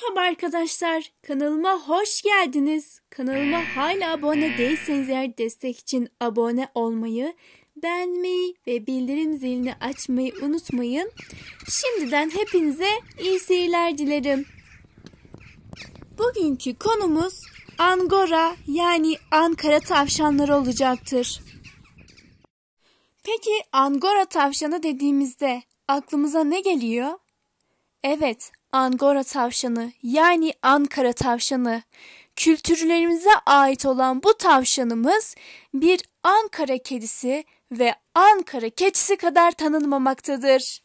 Merhaba arkadaşlar, kanalıma hoş geldiniz. Kanalıma hala abone değilseniz eğer destek için abone olmayı, beğenmeyi ve bildirim zilini açmayı unutmayın. Şimdiden hepinize iyi seyirler dilerim. Bugünkü konumuz Angora yani Ankara tavşanları olacaktır. Peki Angora tavşanı dediğimizde aklımıza ne geliyor? Evet, Angora tavşanı yani Ankara tavşanı. Kültürlerimize ait olan bu tavşanımız bir Ankara kedisi ve Ankara keçisi kadar tanınmamaktadır.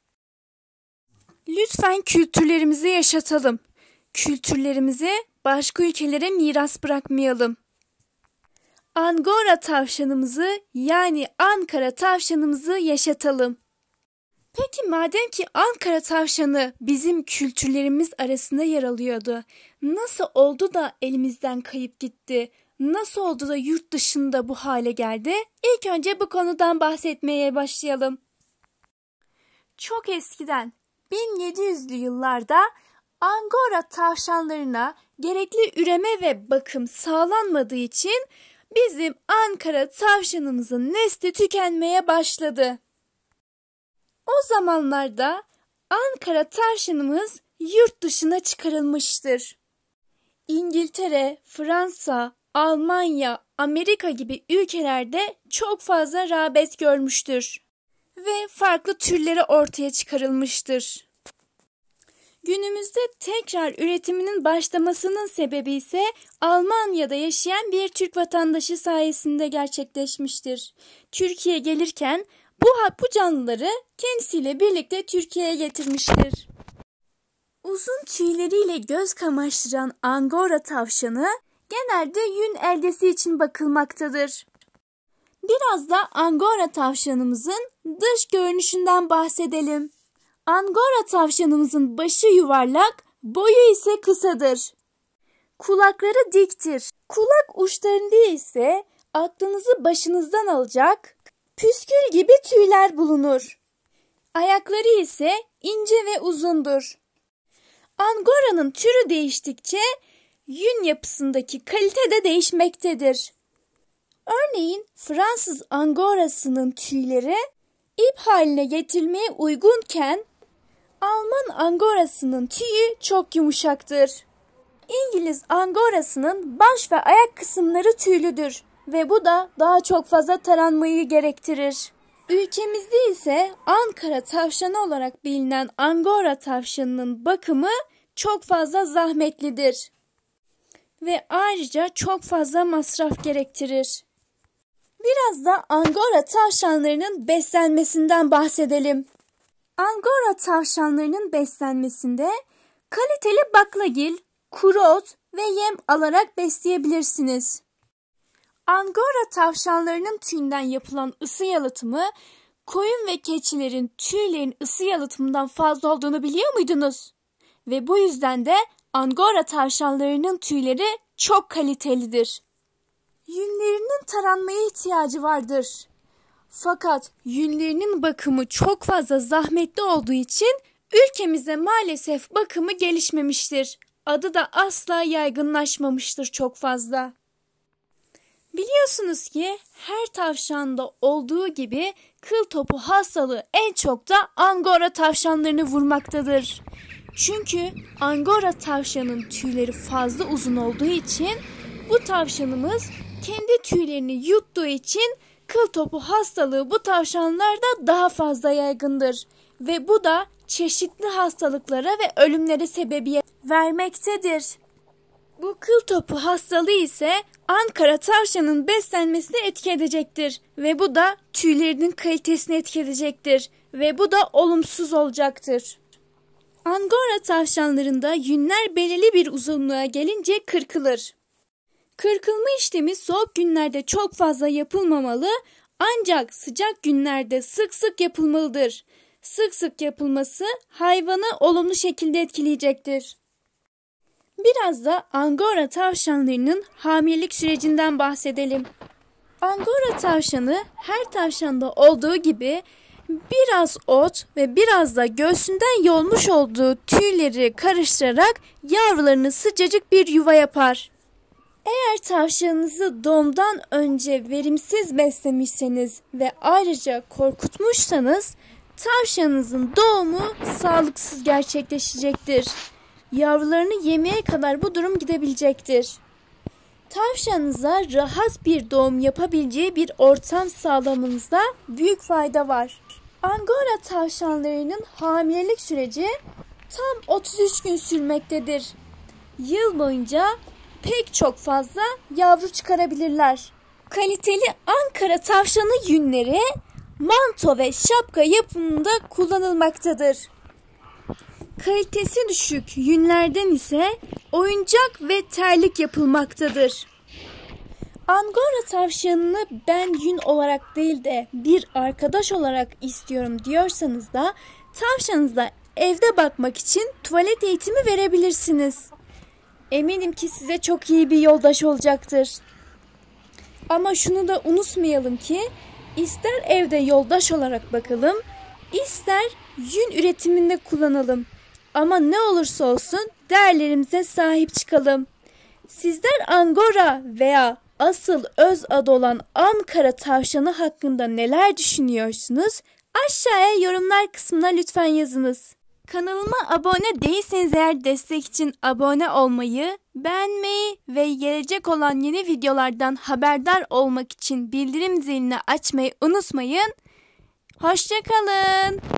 Lütfen kültürlerimizi yaşatalım. Kültürlerimizi başka ülkelere miras bırakmayalım. Angora tavşanımızı yani Ankara tavşanımızı yaşatalım. Peki madem ki Ankara tavşanı bizim kültürlerimiz arasında yer alıyordu, nasıl oldu da elimizden kayıp gitti? Nasıl oldu da yurt dışında bu hale geldi? İlk önce bu konudan bahsetmeye başlayalım. Çok eskiden 1700'lü yıllarda Angora tavşanlarına gerekli üreme ve bakım sağlanmadığı için bizim Ankara tavşanımızın nesli tükenmeye başladı. O zamanlarda Ankara tavşanımız yurt dışına çıkarılmıştır. İngiltere, Fransa, Almanya, Amerika gibi ülkelerde çok fazla rağbet görmüştür ve farklı türleri ortaya çıkarılmıştır. Günümüzde tekrar üretiminin başlamasının sebebi ise Almanya'da yaşayan bir Türk vatandaşı sayesinde gerçekleşmiştir. Türkiye'ye gelirken bu canlıları kendisiyle birlikte Türkiye'ye getirmiştir. Uzun tüyleriyle göz kamaştıran Angora tavşanı genelde yün eldesi için bakılmaktadır. Biraz da Angora tavşanımızın dış görünüşünden bahsedelim. Angora tavşanımızın başı yuvarlak, boyu ise kısadır. Kulakları diktir. Kulak uçlarında ise aklınızı başınızdan alacak püskül gibi tüyler bulunur. Ayakları ise ince ve uzundur. Angora'nın türü değiştikçe yün yapısındaki kalite de değişmektedir. Örneğin Fransız Angora'sının tüyleri ip haline getirilmeye uygunken Alman Angora'sının tüyü çok yumuşaktır. İngiliz Angora'sının baş ve ayak kısımları tüylüdür ve bu da daha çok fazla taranmayı gerektirir. Ülkemizde ise Ankara tavşanı olarak bilinen Angora tavşanının bakımı çok fazla zahmetlidir ve ayrıca çok fazla masraf gerektirir. Biraz da Angora tavşanlarının beslenmesinden bahsedelim. Angora tavşanlarının beslenmesinde kaliteli baklagil, kuru ot ve yem alarak besleyebilirsiniz. Angora tavşanlarının tüyünden yapılan ısı yalıtımı, koyun ve keçilerin tüylerin ısı yalıtımından fazla olduğunu biliyor muydunuz? Ve bu yüzden de Angora tavşanlarının tüyleri çok kalitelidir. Yünlerinin taranmaya ihtiyacı vardır. Fakat yünlerinin bakımı çok fazla zahmetli olduğu için ülkemizde maalesef bakımı gelişmemiştir. Adı da asla yaygınlaşmamıştır çok fazla. Biliyorsunuz ki her tavşanda olduğu gibi kıl topu hastalığı en çok da Angora tavşanlarını vurmaktadır. Çünkü Angora tavşanın tüyleri fazla uzun olduğu için bu tavşanımız kendi tüylerini yuttuğu için kıl topu hastalığı bu tavşanlarda daha fazla yaygındır. Ve bu da çeşitli hastalıklara ve ölümlere sebebiyet vermektedir. Bu kıl topu hastalığı ise Ankara tavşanının beslenmesini etki edecektir ve bu da tüylerinin kalitesini etki edecektir ve bu da olumsuz olacaktır. Angora tavşanlarında yünler belirli bir uzunluğa gelince kırkılır. Kırkılma işlemi soğuk günlerde çok fazla yapılmamalı ancak sıcak günlerde sık sık yapılmalıdır. Sık sık yapılması hayvanı olumlu şekilde etkileyecektir. Biraz da Angora tavşanlarının hamilelik sürecinden bahsedelim. Angora tavşanı her tavşanda olduğu gibi Biraz ot ve biraz da göğsünden yolmuş olduğu tüyleri karıştırarak yavrularını sıcacık bir yuva yapar. Eğer tavşanınızı doğumdan önce verimsiz beslemişseniz ve ayrıca korkutmuşsanız tavşanınızın doğumu sağlıksız gerçekleşecektir. Yavrularını yemeye kadar bu durum gidebilecektir. Tavşanınıza rahat bir doğum yapabileceği bir ortam sağlamanızda büyük fayda var. Angora tavşanlarının hamilelik süreci tam 33 gün sürmektedir. Yıl boyunca pek çok fazla yavru çıkarabilirler. Kaliteli Ankara tavşanı yünleri manto ve şapka yapımında kullanılmaktadır. Kalitesi düşük yünlerden ise oyuncak ve terlik yapılmaktadır. Angora tavşanını ben yün olarak değil de bir arkadaş olarak istiyorum diyorsanız da tavşanınıza evde bakmak için tuvalet eğitimi verebilirsiniz. Eminim ki size çok iyi bir yoldaş olacaktır. Ama şunu da unutmayalım ki ister evde yoldaş olarak bakalım, ister yün üretiminde kullanalım. Ama ne olursa olsun değerlerimize sahip çıkalım. Sizler Angora veya asıl öz adı olan Ankara tavşanı hakkında neler düşünüyorsunuz? Aşağıya yorumlar kısmına lütfen yazınız. Kanalıma abone değilseniz eğer destek için abone olmayı, beğenmeyi ve gelecek olan yeni videolardan haberdar olmak için bildirim zilini açmayı unutmayın. Hoşça kalın.